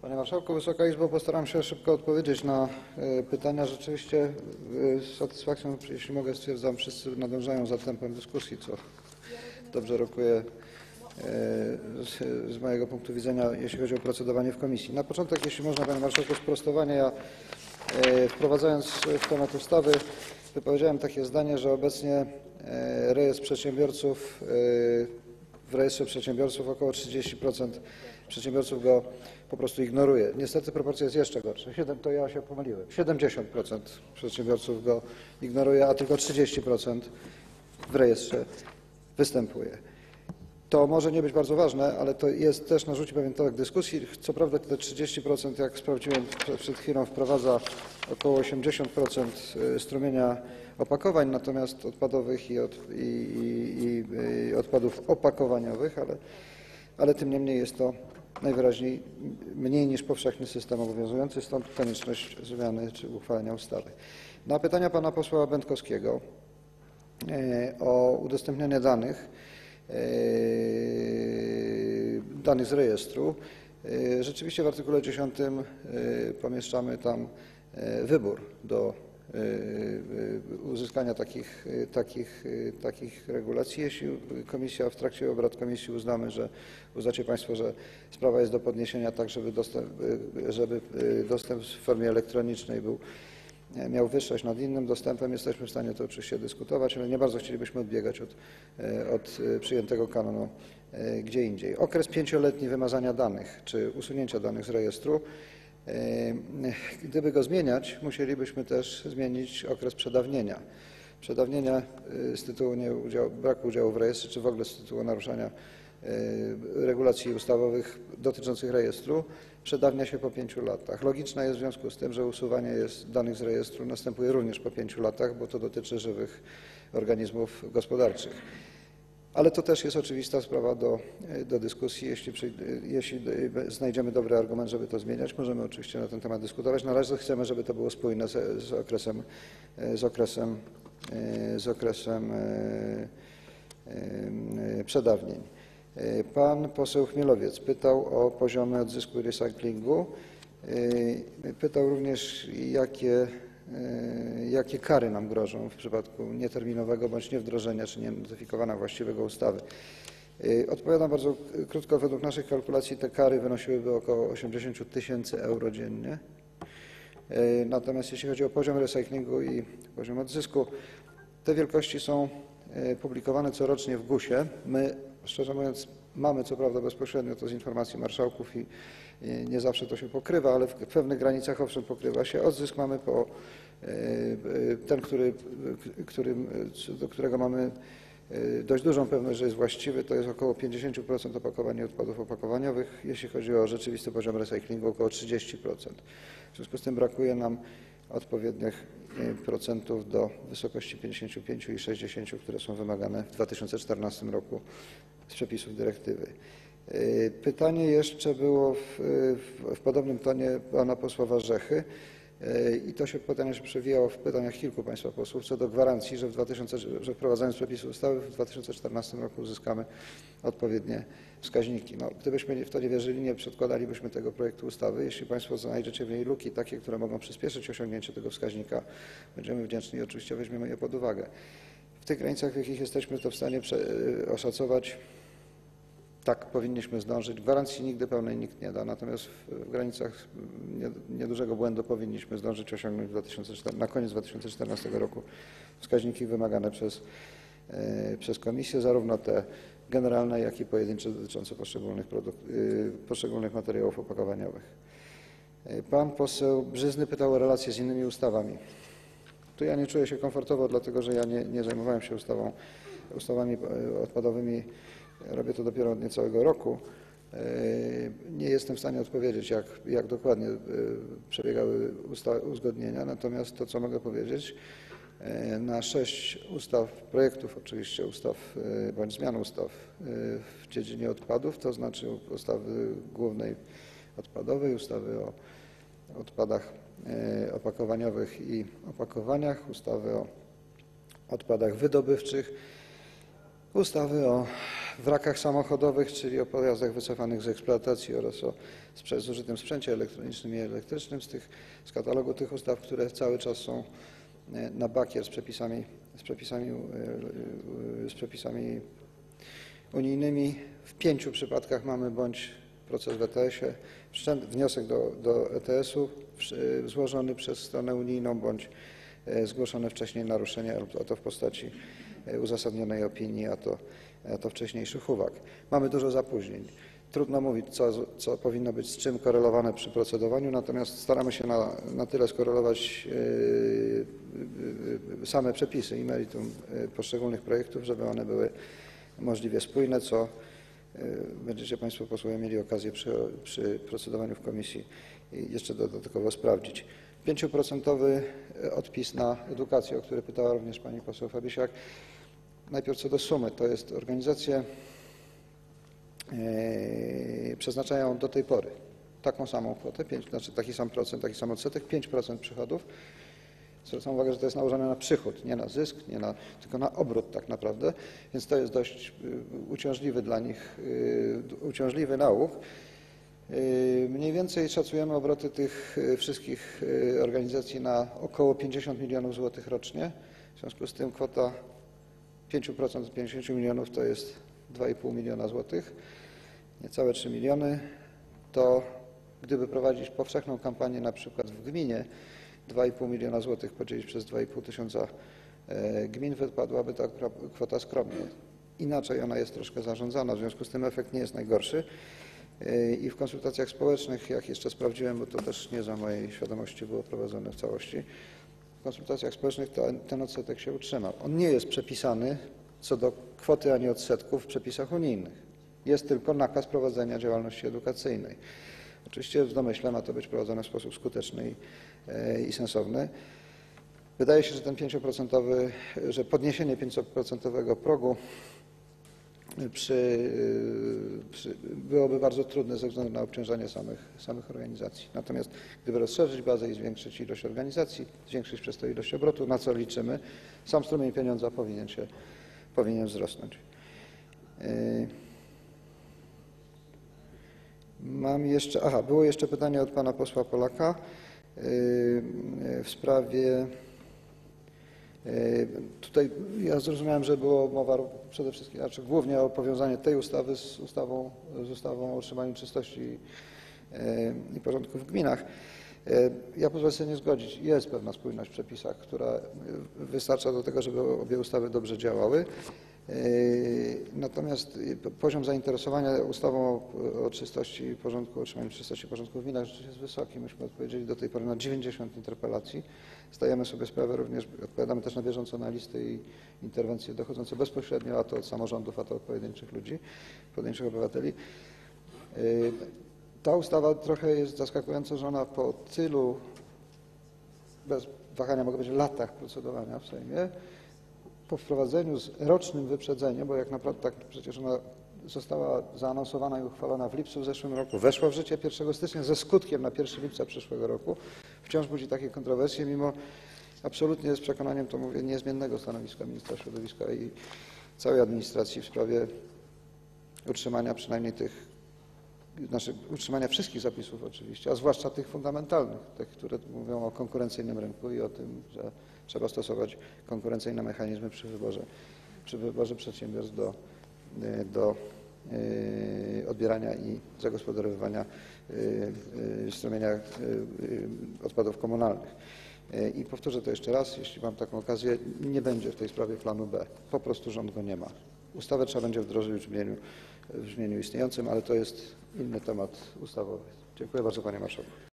Panie Marszałku, Wysoka Izbo, postaram się szybko odpowiedzieć na pytania. Rzeczywiście z satysfakcją, jeśli mogę, stwierdzam, wszyscy nadążają za tempem dyskusji, co dobrze rokuje z mojego punktu widzenia, jeśli chodzi o procedowanie w komisji. Na początek, jeśli można, Panie Marszałku, sprostowanie. Ja wprowadzając w temat ustawy wypowiedziałem takie zdanie, że obecnie w rejestrze przedsiębiorców około 30% przedsiębiorców go po prostu ignoruje. Niestety proporcja jest jeszcze gorsza. To ja się pomyliłem. 70% przedsiębiorców go ignoruje, a tylko 30% w rejestrze występuje. To może nie być bardzo ważne, ale to jest też narzuci pewien tok dyskusji. Co prawda te 30%, jak sprawdziłem przed chwilą, wprowadza około 80% strumienia opakowań, natomiast odpadowych i odpadów opakowaniowych, ale tym niemniej jest to najwyraźniej mniej niż powszechny system obowiązujący, stąd konieczność zmiany czy uchwalenia ustawy. Na pytania pana posła Będkowskiego o udostępnianie danych z rejestru. Rzeczywiście w artykule 10 pomieszczamy tam wybór do uzyskania takich regulacji. Jeśli w trakcie obrad komisji uznacie Państwo, że sprawa jest do podniesienia tak, żeby dostęp w formie elektronicznej miał wyższość nad innym dostępem, jesteśmy w stanie to oczywiście dyskutować, ale nie bardzo chcielibyśmy odbiegać od przyjętego kanonu gdzie indziej. Okres 5-letni wymazania danych czy usunięcia danych z rejestru. Gdyby go zmieniać, musielibyśmy też zmienić okres przedawnienia. Przedawnienia z tytułu braku udziału w rejestrze, czy w ogóle z tytułu naruszania regulacji ustawowych dotyczących rejestru przedawnia się po 5 latach. Logiczne jest w związku z tym, że usuwanie danych z rejestru następuje również po 5 latach, bo to dotyczy żywych organizmów gospodarczych. Ale to też jest oczywista sprawa do dyskusji. Jeśli znajdziemy dobry argument, żeby to zmieniać, możemy oczywiście na ten temat dyskutować. Na razie chcemy, żeby to było spójne z okresem przedawnień. Pan poseł Chmielowiec pytał o poziomy odzysku i recyklingu. Pytał również, jakie kary nam grożą w przypadku nieterminowego bądź niewdrożenia czy nienotyfikowania właściwego ustawy. Odpowiadam bardzo krótko. Według naszych kalkulacji te kary wynosiłyby około 80 000 euro dziennie. Natomiast jeśli chodzi o poziom recyklingu i poziom odzysku, te wielkości są publikowane corocznie w GUS-ie. My, szczerze mówiąc, mamy co prawda bezpośrednio to z informacji marszałków i nie zawsze to się pokrywa, ale w pewnych granicach owszem pokrywa się. Odzysk mamy ten, do którego mamy dość dużą pewność, że jest właściwy, to jest około 50% opakowań i odpadów opakowaniowych. Jeśli chodzi o rzeczywisty poziom recyklingu, około 30%. W związku z tym brakuje nam odpowiednich procentów do wysokości 55 i 60, które są wymagane w 2014 roku z przepisów dyrektywy. Pytanie jeszcze było w podobnym tonie pana posła Warzechy i to pytanie się przewijało w pytaniach kilku państwa posłów co do gwarancji, że wprowadzając przepisy ustawy w 2014 roku uzyskamy odpowiednie wskaźniki. Gdybyśmy w to nie wierzyli, nie przedkładalibyśmy tego projektu ustawy. Jeśli państwo znajdziecie w niej luki takie, które mogą przyspieszyć osiągnięcie tego wskaźnika, będziemy wdzięczni i oczywiście weźmiemy je pod uwagę. W tych granicach, w jakich jesteśmy, to w stanie oszacować. Tak, powinniśmy zdążyć. Gwarancji nigdy pełnej nikt nie da, natomiast w granicach niedużego błędu powinniśmy zdążyć osiągnąć na koniec 2014 roku wskaźniki wymagane przez Komisję, zarówno te generalne, jak i pojedyncze dotyczące poszczególnych materiałów opakowaniowych. Pan poseł Brzyzny pytał o relacje z innymi ustawami. Tu ja nie czuję się komfortowo, dlatego że ja nie zajmowałem się ustawami odpadowymi. Robię to dopiero od niecałego roku. Nie jestem w stanie odpowiedzieć, jak dokładnie przebiegały uzgodnienia, natomiast to, co mogę powiedzieć, na 6 projektów oczywiście ustaw bądź zmian ustaw w dziedzinie odpadów, to znaczy ustawy głównej odpadowej, ustawy o odpadach opakowaniowych i opakowaniach, ustawy o odpadach wydobywczych, ustawy o wrakach samochodowych, czyli o pojazdach wycofanych z eksploatacji oraz o zużytym sprzęcie elektronicznym i elektrycznym z katalogu tych ustaw, które cały czas są na bakier z przepisami unijnymi. W 5 przypadkach mamy bądź proces w ETS-ie, wniosek do ETS-u złożony przez stronę unijną, bądź zgłoszone wcześniej naruszenie, a to w postaci uzasadnionej opinii, a to wcześniejszych uwag. Mamy dużo zapóźnień. Trudno mówić, co powinno być z czym korelowane przy procedowaniu, natomiast staramy się na tyle skorelować same przepisy i meritum poszczególnych projektów, żeby one były możliwie spójne, co będziecie Państwo posłowie mieli okazję przy procedowaniu w komisji jeszcze dodatkowo sprawdzić. 5% odpis na edukację, o który pytała również pani poseł Fabisiak. Najpierw co do sumy, to jest organizacje przeznaczają do tej pory taką samą kwotę, znaczy taki sam procent, taki sam odsetek, 5% przychodów. Zwracam uwagę, że to jest nałożone na przychód, nie na zysk, tylko na obrót tak naprawdę, więc to jest dość uciążliwy dla nich, uciążliwy nauk. Mniej więcej szacujemy obroty tych wszystkich organizacji na około 50 milionów złotych rocznie. W związku z tym kwota 5% z 50 milionów to jest 2,5 miliona złotych, niecałe 3 miliony. To gdyby prowadzić powszechną kampanię na przykład w gminie, 2,5 miliona złotych podzielić przez 2,5 tysiąca gmin, wypadłaby ta kwota skromnie. Inaczej ona jest troszkę zarządzana, w związku z tym efekt nie jest najgorszy. I w konsultacjach społecznych, jak jeszcze sprawdziłem, bo to też nie za mojej świadomości było prowadzone w całości, w konsultacjach społecznych ten odsetek się utrzymał. On nie jest przepisany co do kwoty ani odsetków w przepisach unijnych. Jest tylko nakaz prowadzenia działalności edukacyjnej. Oczywiście w domyśle ma to być prowadzone w sposób skuteczny i sensowny. Wydaje się, że ten 5%, że podniesienie 5% progu byłoby bardzo trudne ze względu na obciążenie samych organizacji. Natomiast gdyby rozszerzyć bazę i zwiększyć ilość organizacji, zwiększyć przez to ilość obrotu, na co liczymy, sam strumień pieniądza powinien wzrosnąć. Było jeszcze pytanie od pana posła Polaka w sprawie. Tutaj ja zrozumiałem, że było mowa przede wszystkim, znaczy głównie o powiązaniu tej ustawy z ustawą o utrzymaniu czystości i porządku w gminach. Ja pozwolę sobie nie zgodzić. Jest pewna spójność w przepisach, która wystarcza do tego, żeby obie ustawy dobrze działały. Natomiast poziom zainteresowania ustawą o czystości i porządku, utrzymaniu czystości i porządku w gminach rzeczywiście jest wysoki. Myśmy odpowiedzieli do tej pory na 90 interpelacji. Zdajemy sobie sprawę również, odpowiadamy też na bieżąco na listy i interwencje dochodzące bezpośrednio, a to od samorządów, a to od pojedynczych ludzi, pojedynczych obywateli. Ta ustawa trochę jest zaskakująca, że ona po tylu, bez wahania mogę powiedzieć, latach procedowania w Sejmie, po wprowadzeniu z rocznym wyprzedzeniem, bo jak naprawdę tak przecież ona została zaanonsowana i uchwalona w lipcu w zeszłym roku, weszła w życie 1 stycznia ze skutkiem na 1 lipca przyszłego roku, wciąż budzi takie kontrowersje, mimo absolutnie z przekonaniem, to mówię, niezmiennego stanowiska ministra środowiska i całej administracji w sprawie utrzymania przynajmniej utrzymania wszystkich zapisów oczywiście, a zwłaszcza tych fundamentalnych, tych, które mówią o konkurencyjnym rynku i o tym, że trzeba stosować konkurencyjne mechanizmy przy wyborze przedsiębiorstw do odbierania i zagospodarowywania strumienia odpadów komunalnych. I powtórzę to jeszcze raz, jeśli mam taką okazję, nie będzie w tej sprawie planu B. Po prostu rząd go nie ma. Ustawę trzeba będzie wdrożyć w brzmieniu istniejącym, ale to jest inny temat ustawowy. Dziękuję bardzo, panie marszałku.